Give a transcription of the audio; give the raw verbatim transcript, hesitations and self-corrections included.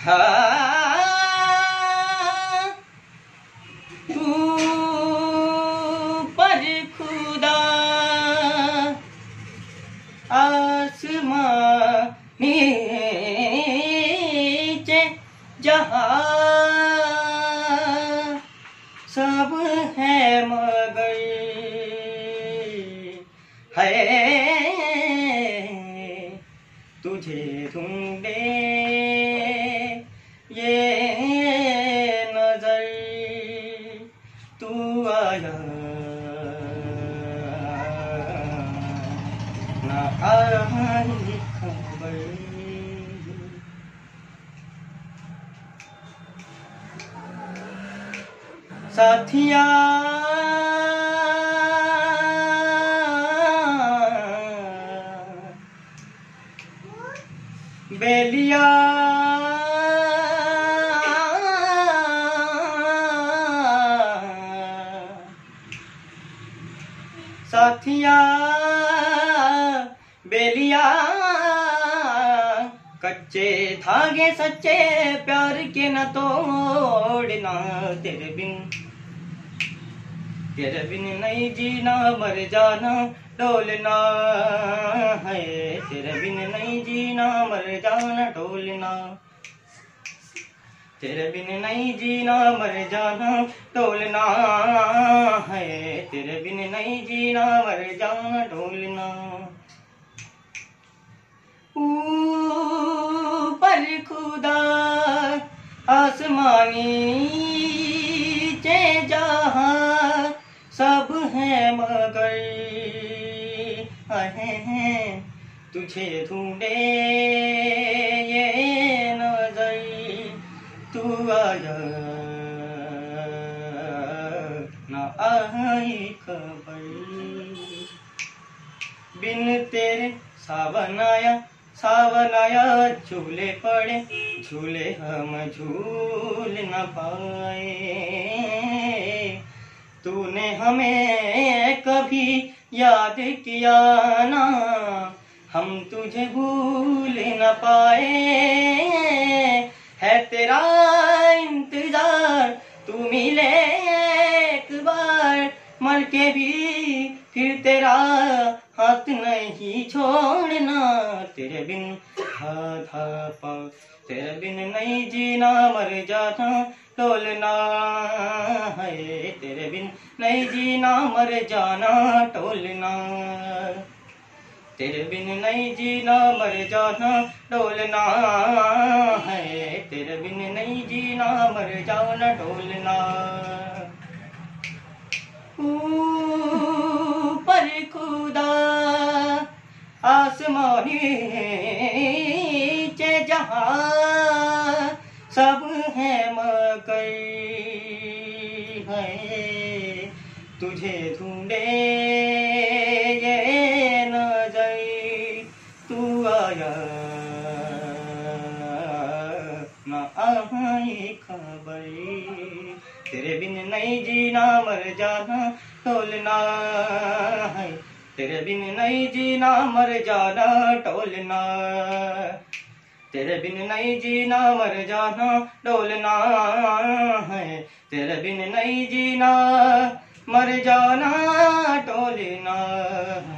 हाँ तू पर खुदा आसमां नीचे जहाँ सब है मगर है तुझे ढूंढे ये नजर तू आया ना आई खबर। साथिया बेलिया साथिया बेलिया कच्चे धागे सच्चे प्यार के न तोड़ना। तेरे बिन तेरे बिन नहीं जीना मर जाना डोलना है। तेरे बिन नहीं जीना मर जाना डोलना। तेरे बिन नहीं जीना मर जाना डोलना है। तेरे बिन नहीं जीना मर जाना डोलना। ऊपर खुदा आसमानी चे जहाँ सब है मगर है तुझे ढूंढे ये नजर तू आया ना आई खबर। बिन तेरे सावन आया सावन आया झूले पड़े झूले हम झूल न पाए। तूने हमें कभी याद किया ना हम तुझे भूल न पाए। है तेरा इंतजार तू मिले एक बार मर के भी फिर तेरा हाथ नहीं छोड़ना। तेरे बिन धा धा पा तेरे बिन नहीं जीना मर जाना डोलना है। तेरे बिन नहीं जीना मर जाना टोलना। तेरे बिन नहीं जीना मर जाना डोलना है। तेरे बिन नहीं जीना मर जाना डोलना। ऊपर खुदा आसमानी चे जहाँ सब है मगर है तुझे ढूंढे ये नजर तू आया ना आई खबर। तेरे बिन नहीं जीना मर जाना टोलना है। तेरे बिन नहीं जीना मर जाना टोलना। तेरे बिन नहीं जीना मर जाना डोलना है। तेरे बिन नहीं जीना मर जाना टोलना।